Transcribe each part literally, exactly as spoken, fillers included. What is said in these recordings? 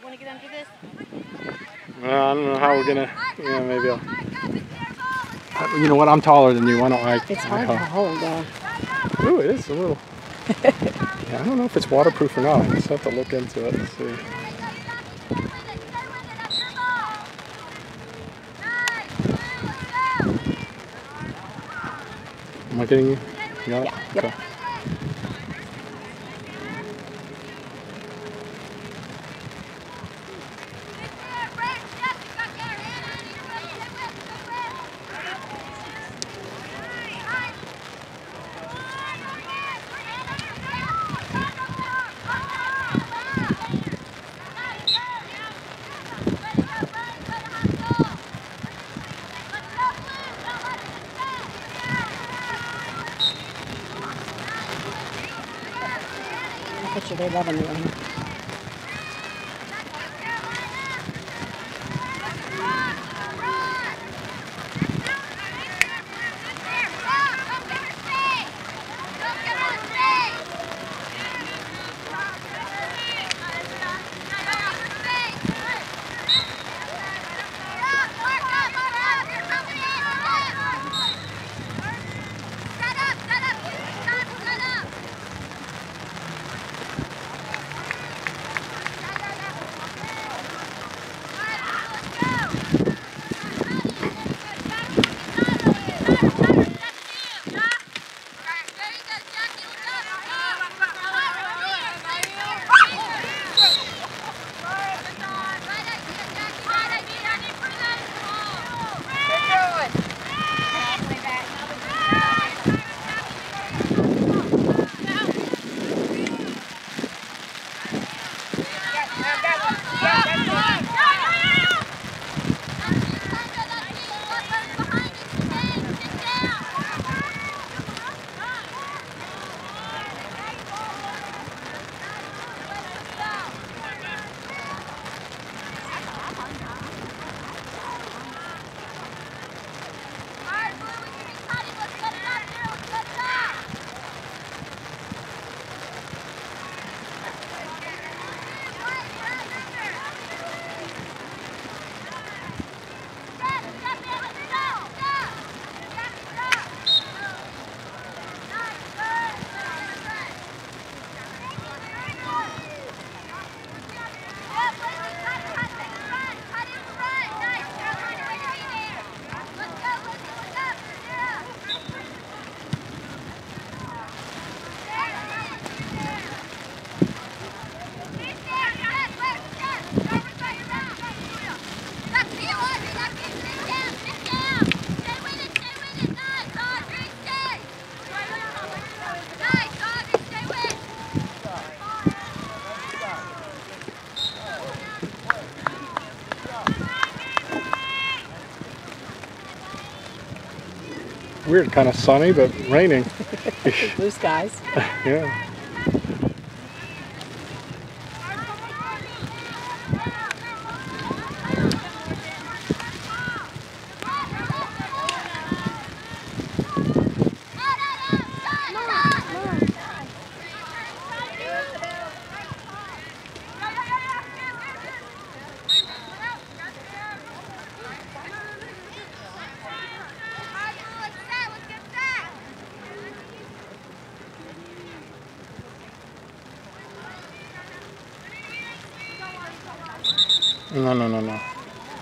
want to get under this? Well, I don't know how we're gonna. Yeah, maybe I'll. You know what? I'm taller than you. Why don't I? It's hard to hold though. Ooh, it is a little. Yeah, I don't know if it's waterproof or not. I just have to look into it and see. Am I getting you? You got it? Yeah. Yep. Okay. I bet you they love me. Weird, kind of sunny, but raining. Blue skies. Yeah. No, no, no, no.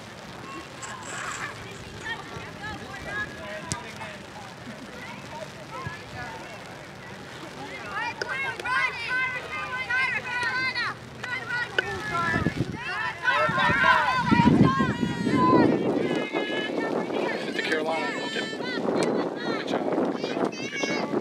To Carolina. Good job. Good job. Good job.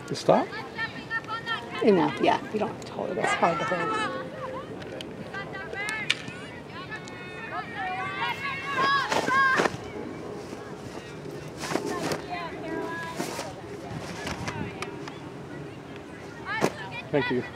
You stop? You know, yeah, you don't have to hold it. It's hard to hold. Thank you.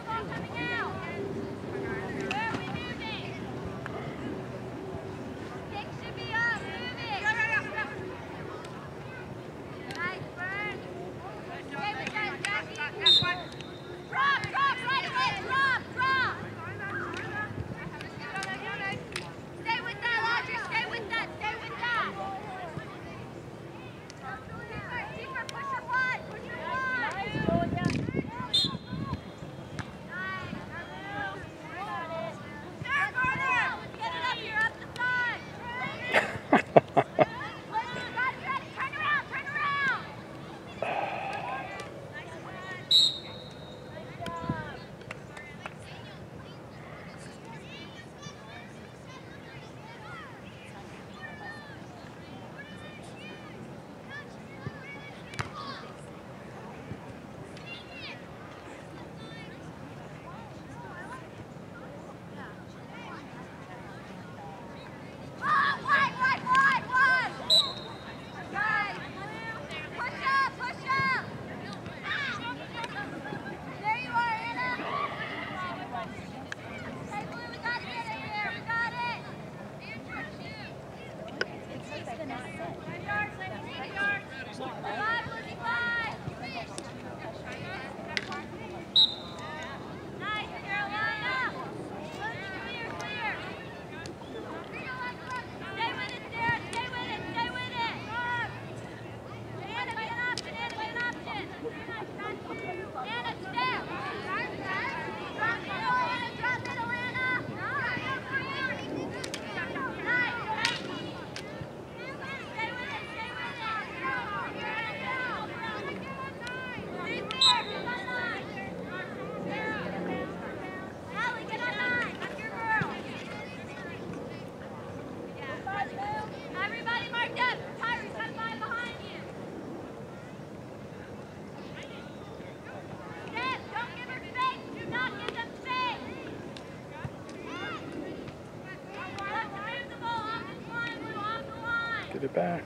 Get it back.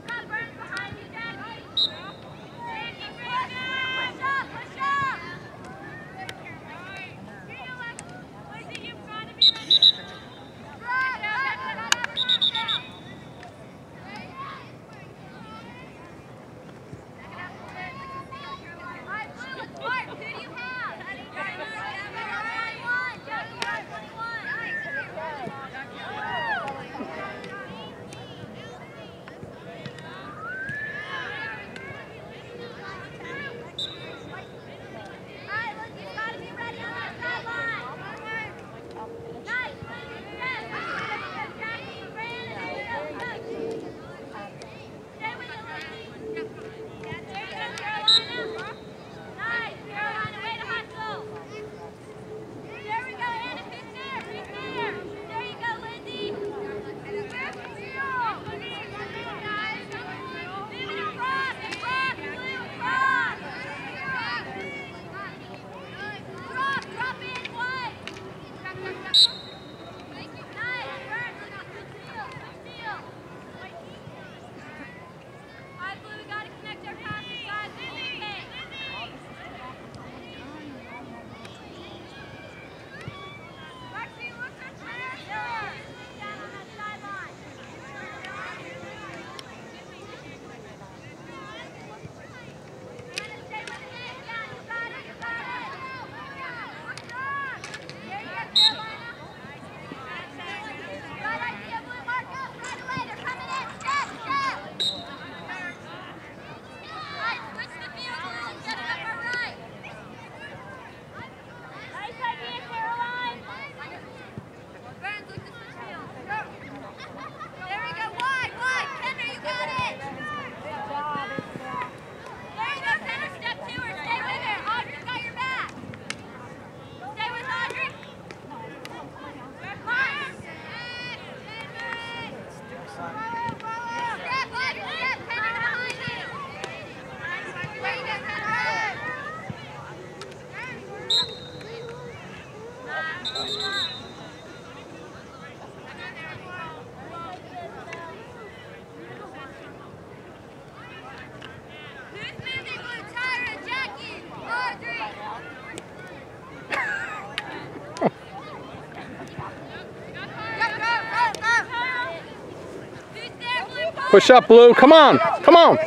Push up, Blue. Come on. Come on.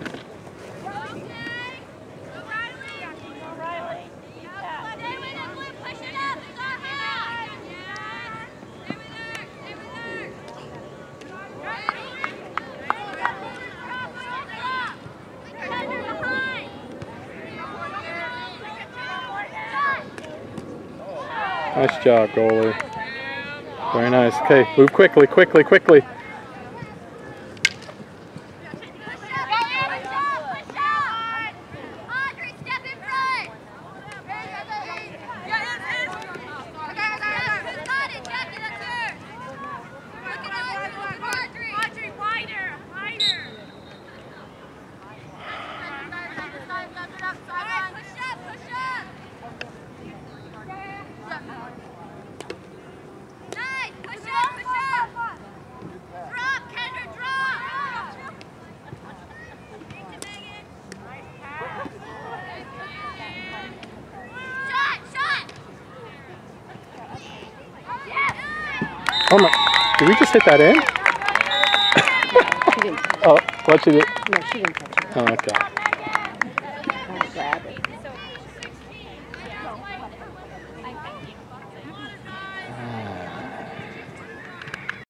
Nice job, goalie. Very nice. Okay, move quickly, quickly, quickly. Oh my, did we just hit that in? She didn't touch it. Oh, what she did? No, she didn't touch it. Oh, okay.